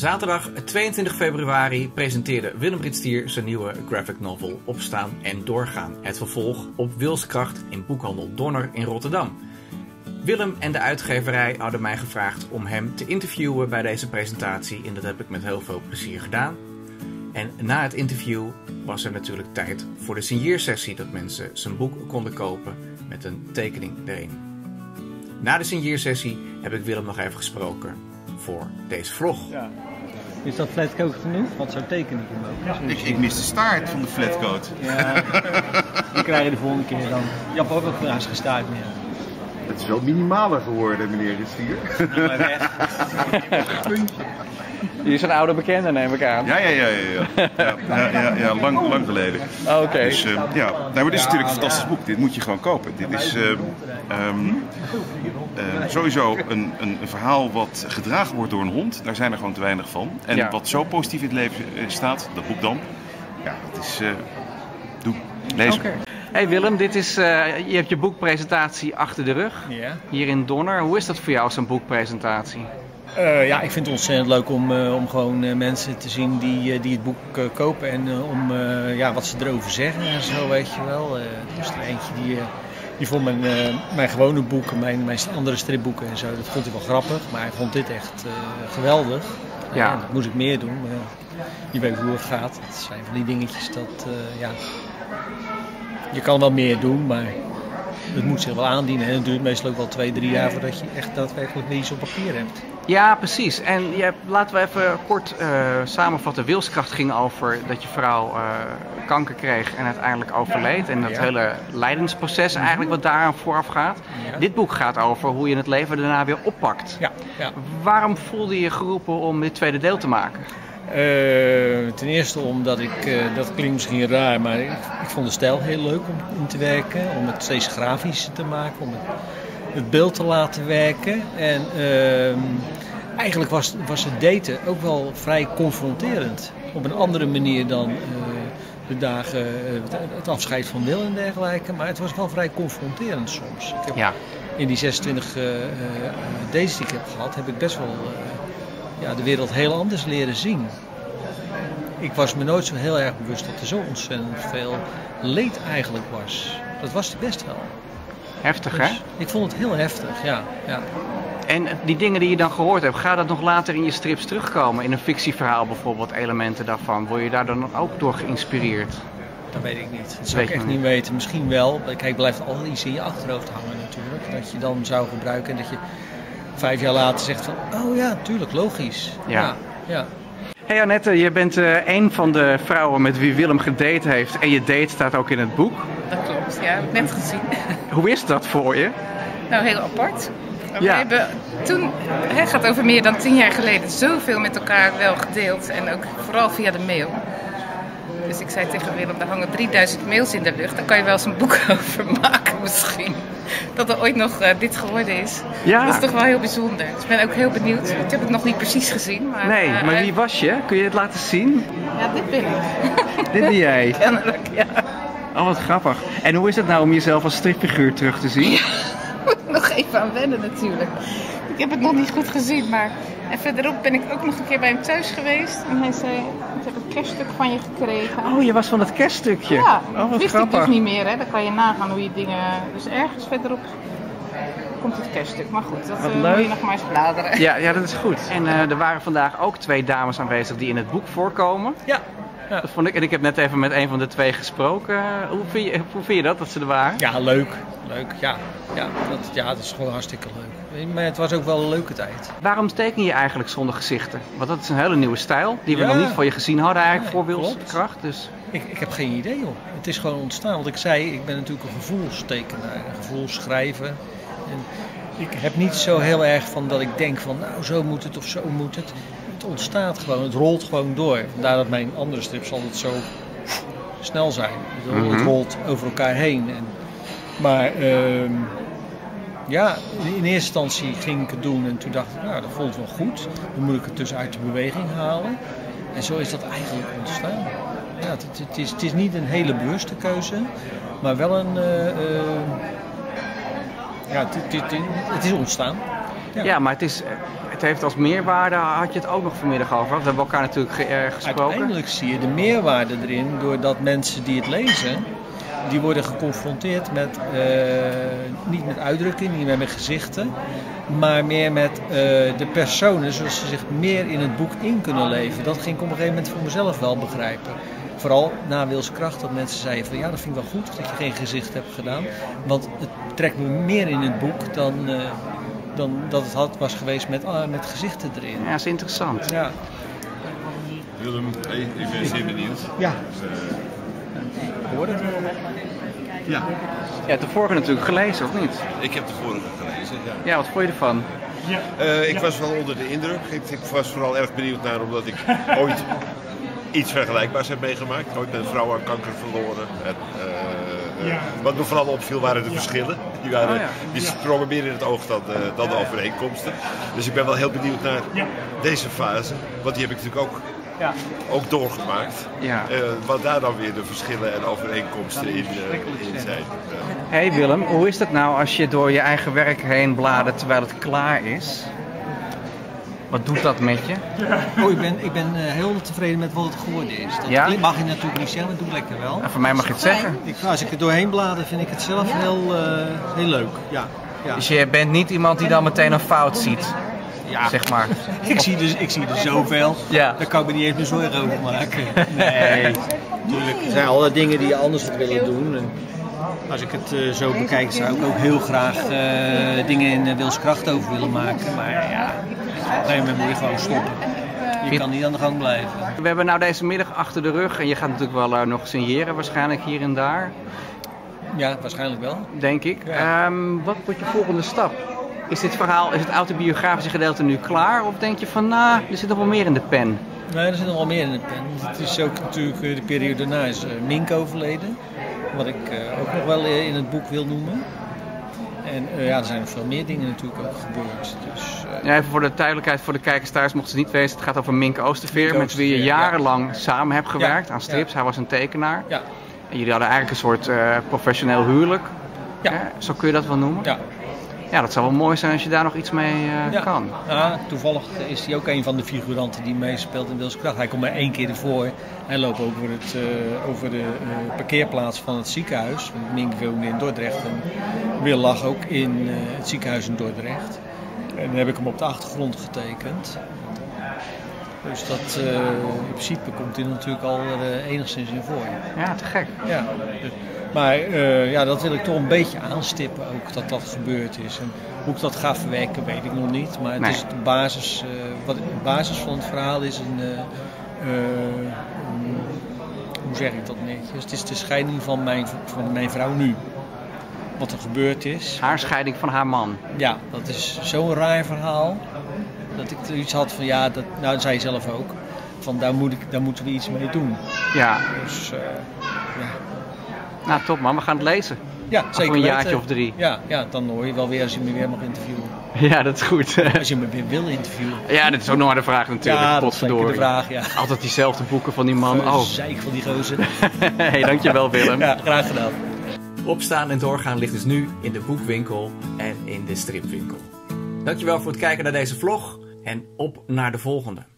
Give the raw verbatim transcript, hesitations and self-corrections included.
Zaterdag tweeëntwintig februari presenteerde Willem Ritstier zijn nieuwe graphic novel Opstaan en Doorgaan. Het vervolg op Wilskracht in boekhandel Donner in Rotterdam. Willem en de uitgeverij hadden mij gevraagd om hem te interviewen bij deze presentatie en dat heb ik met heel veel plezier gedaan. En na het interview was er natuurlijk tijd voor de signeersessie dat mensen zijn boek konden kopen met een tekening erin. Na de signeersessie heb ik Willem nog even gesproken voor deze vlog. Ja. Is dat flatcoat genoeg? Want zo'n tekening ook. Ik, ik mis de staart van de flatcoat. Ja, die krijg je de volgende keer dan. Je hebt ook nog graag geen staart meer. Het is wel minimaler geworden, meneer Ritstier. Nou, maar weg. Die is een oude bekende, neem ik aan. Ja, ja, ja, ja, ja. ja, ja, ja, ja lang, lang geleden. Oké. Okay. Dus, uh, ja. nou, maar dit is natuurlijk een fantastisch boek. Dit moet je gewoon kopen. Dit is uh, um, uh, sowieso een, een, een verhaal wat gedragen wordt door een hond. Daar zijn er gewoon te weinig van. En ja. wat zo positief in het leven staat, dat boek dan. Ja, dat is... Uh, doe, lees okay. Hey Willem, dit is, uh, je hebt je boekpresentatie achter de rug. Ja. Hier in Donner. Hoe is dat voor jou, zo'n boekpresentatie? Uh, ja, ik vind het ontzettend leuk om, uh, om gewoon uh, mensen te zien die, uh, die het boek uh, kopen en uh, om uh, ja, wat ze erover zeggen en zo, weet je wel. Uh, dus er eentje die, uh, die vond mijn, uh, mijn gewone boeken, mijn, mijn andere stripboeken en zo, dat vond hij wel grappig. Maar hij vond dit echt uh, geweldig. Ja. Uh, dat moest ik meer doen, maar uh, je weet hoe het gaat. Het zijn van die dingetjes dat, uh, ja, je kan wel meer doen, maar het moet zich wel aandienen. En het duurt meestal ook wel twee, drie jaar voordat je echt daadwerkelijk weer iets op papier hebt. Ja, precies. En je, laten we even kort uh, samenvatten. Wilskracht ging over dat je vrouw uh, kanker kreeg en uiteindelijk overleed. En dat ja. hele lijdensproces eigenlijk wat daaraan vooraf gaat. Ja. Dit boek gaat over hoe je het leven daarna weer oppakt. Ja. Ja. Waarom voelde je je geroepen om dit tweede deel te maken? Uh, ten eerste omdat ik, uh, dat klinkt misschien raar, maar ik, ik vond de stijl heel leuk om in te werken. Om het steeds grafischer te maken, om het, het beeld te laten werken. En uh, eigenlijk was, was het daten ook wel vrij confronterend. Op een andere manier dan uh, de dagen, uh, het afscheid van Wil en dergelijke. Maar het was wel vrij confronterend soms. Ik heb ja. In die zesentwintig uh, uh, dates die ik heb gehad, heb ik best wel... Uh, Ja, de wereld heel anders leren zien. Ik was me nooit zo heel erg bewust dat er zo ontzettend veel leed eigenlijk was. Dat was er best wel. Heftig, dus hè? Ik vond het heel heftig, ja, ja. En die dingen die je dan gehoord hebt, gaat dat nog later in je strips terugkomen? In een fictieverhaal bijvoorbeeld, elementen daarvan. Word je daar dan ook door geïnspireerd? Dat weet ik niet. Dat zou ik echt niet weten. Misschien wel. Kijk, blijft altijd iets in je achterhoofd hangen natuurlijk. Dat je dan zou gebruiken en dat je... Vijf jaar later zegt van, oh ja, tuurlijk, logisch. Ja. ja, ja. Hey Annette, je bent uh, een van de vrouwen met wie Willem gedate heeft. En je date staat ook in het boek. Dat klopt, ja, heb ik net gezien. Hoe is dat voor je? Nou, heel apart. Ja. We hebben toen, het gaat over meer dan tien jaar geleden, zoveel met elkaar wel gedeeld. En ook vooral via de mail. Dus ik zei tegen Willem, er hangen drieduizend mails in de lucht. Daar kan je wel eens een boek over maken misschien. Dat er ooit nog uh, dit geworden is. Ja. Dat is toch wel heel bijzonder. Dus ik ben ook heel benieuwd. Ik heb het nog niet precies gezien. Maar, nee, uh, maar wie was je? Kun je het laten zien? Ja, dit ben ik. Dit ben jij? Kennelijk, ja. Oh, wat grappig. En hoe is het nou om jezelf als stripfiguur terug te zien? Ja, nog even aan wennen natuurlijk. Ik heb het nog niet goed gezien, maar... En verderop ben ik ook nog een keer bij hem thuis geweest. En hij zei, ik heb een kerststuk van je gekregen. Oh, je was van het kerststukje? Ja, oh, wat wist grappig. ik dus niet meer. Hè. Dan kan je nagaan hoe je dingen... Dus ergens verderop komt het kerststuk. Maar goed, dat uh, moet je nog maar eens bladeren. Ja, ja, dat is goed. En uh, er waren vandaag ook twee dames aanwezig die in het boek voorkomen. Ja. Ja. Dat vond ik, en ik heb net even met een van de twee gesproken. Hoe vind je, hoe vind je dat, dat ze er waren? Ja, leuk. Leuk, ja. Ja dat, ja, dat is gewoon hartstikke leuk. Maar het was ook wel een leuke tijd. Waarom teken je eigenlijk zonder gezichten? Want dat is een hele nieuwe stijl, die we ja. nog niet van je gezien hadden eigenlijk, Nee, voor Wilskracht. Dus. Ik, ik heb geen idee, joh. Het is gewoon ontstaan. Want ik zei, ik ben natuurlijk een gevoelstekenaar, een gevoelsschrijver. En ik heb niet zo heel erg van dat ik denk van, nou, zo moet het of zo moet het. Het ontstaat gewoon, het rolt gewoon door. Vandaar dat mijn andere strips altijd zo snel zijn. Het, mm-hmm. het rolt over elkaar heen. En, maar uh, ja, in eerste instantie ging ik het doen en toen dacht ik, nou, dat voelt wel goed. Dan moet ik het dus uit de beweging halen. En zo is dat eigenlijk ontstaan. Ja, het, het, is, het is niet een hele bewuste keuze, maar wel een... Uh, uh, ja, het, het, het, het is ontstaan. Ja, ja maar het is... Het het heeft als meerwaarde, had je het ook nog vanmiddag over. We hebben elkaar natuurlijk ge uh, gesproken. Uiteindelijk zie je de meerwaarde erin doordat mensen die het lezen, die worden geconfronteerd met, uh, niet met uitdrukkingen, niet meer met gezichten, maar meer met uh, de personen, zodat ze zich meer in het boek in kunnen leven. Dat ging ik op een gegeven moment voor mezelf wel begrijpen. Vooral na Wilskracht, dat mensen zeiden van ja, dat vind ik wel goed dat je geen gezicht hebt gedaan. Want het trekt me meer in het boek dan, uh, dan dat het had was geweest met, uh, met gezichten erin. Ja, dat is interessant. Ja. Willem, ik ben zeer benieuwd. Ja. Hoor het? Ja. Je hebt de vorige natuurlijk gelezen, of niet? Ik heb de vorige gelezen, ja. Ja, wat vond je ervan? Uh, ik was wel onder de indruk. Ik, ik was vooral erg benieuwd naar, omdat ik ooit iets vergelijkbaars heb meegemaakt. Ooit mijn vrouw aan kanker verloren. En, uh, uh, wat me vooral opviel waren de verschillen. Die, waren, oh ja. die sprongen meer in het oog dan, uh, dan de overeenkomsten. Dus ik ben wel heel benieuwd naar deze fase. Want die heb ik natuurlijk ook, ja. ook doorgemaakt. Ja. Uh, wat daar dan weer de verschillen en overeenkomsten in, uh, in zijn. Uh. Hey Willem, hoe is dat nou als je door je eigen werk heen bladert terwijl het klaar is? Wat doet dat met je? Oh, ik ben, ik ben uh, heel tevreden met wat het geworden is. Dat ja? mag je natuurlijk niet zeggen, maar doe lekker wel. Nou, voor mij mag je het zeggen. Ik, als ik er doorheen blader, vind ik het zelf heel, uh, heel leuk. Ja. Ja. Dus je bent niet iemand die dan meteen een fout ziet? Ja. Zeg maar. ik, zie dus, ik zie er zoveel, ja. Daar kan ik me niet eens meer zorgen over maken. Nee, natuurlijk. Er zijn allerlei dingen die je anders had willen doen. En als ik het uh, zo bekijk, zou ik ook heel graag uh, dingen in uh, Wilskracht over willen maken. Maar ja, op een gegeven moment moet je gewoon stoppen. Je kan niet aan de gang blijven. We hebben nou deze middag achter de rug en je gaat natuurlijk wel uh, nog signeren waarschijnlijk hier en daar. Ja, waarschijnlijk wel. Denk ik. Ja. Um, wat wordt je volgende stap? Is dit verhaal, is het autobiografische gedeelte nu klaar? Of denk je van, nou, er zit nog wel meer in de pen? Nee, er zit nog wel meer in de pen. Het is ook natuurlijk de periode daarna is uh, Mink overleden. Wat ik uh, ook nog wel in het boek wil noemen. En uh, ja, er zijn nog veel meer dingen natuurlijk ook gebeurd. Dus, uh, ja, even voor de duidelijkheid voor de kijkers thuis, mochten ze het niet weten. Het gaat over Mink Oosterveer, Mink Oosterveer met wie je jarenlang ja. samen hebt gewerkt ja. aan strips. Ja. Hij was een tekenaar. Ja. En jullie hadden eigenlijk een soort uh, professioneel huwelijk. Ja. Ja, zo kun je dat wel noemen. Ja. Ja, dat zou wel mooi zijn als je daar nog iets mee uh, ja. kan. Ja, toevallig is hij ook een van de figuranten die meespeelt in Wilskracht. Hij komt maar één keer ervoor. Hij loopt over, het, uh, over de uh, parkeerplaats van het ziekenhuis. Mink woonde in Dordrecht en Wil lag ook in uh, het ziekenhuis in Dordrecht. En dan heb ik hem op de achtergrond getekend. Dus dat uh, in principe komt hij natuurlijk al uh, enigszins in voor. Ja, te gek. Ja, dus, maar uh, ja, dat wil ik toch een beetje aanstippen ook, dat dat gebeurd is. En hoe ik dat ga verwerken weet ik nog niet. Maar het nee. is de basis, uh, wat de basis van het verhaal is een, uh, uh, um, hoe zeg ik dat netjes? Het is de scheiding van mijn, van mijn vrouw nu. Wat er gebeurd is. Haar scheiding van haar man. Ja, dat is zo'n raar verhaal. Dat ik er iets had van, ja, dat, nou dat zei je zelf ook. Van daar, moet ik, daar moeten we iets mee doen. Ja. Dus, uh, ja. Nou, top man, we gaan het lezen. Ja, zeker. Voor een jaartje weten. Of drie. Ja, ja, dan hoor je wel weer als je me weer mag interviewen. Ja, dat is goed. Als je me weer wil interviewen. Ja, dat is ook nog maar de vraag natuurlijk. Ja, dat is zeker de vraag, ja. Altijd diezelfde boeken van die man. Oh, zeik van die gozer. Hey, dankjewel Willem. Ja, graag gedaan. Opstaan en doorgaan ligt dus nu in de boekwinkel en in de stripwinkel. Dankjewel voor het kijken naar deze vlog en op naar de volgende.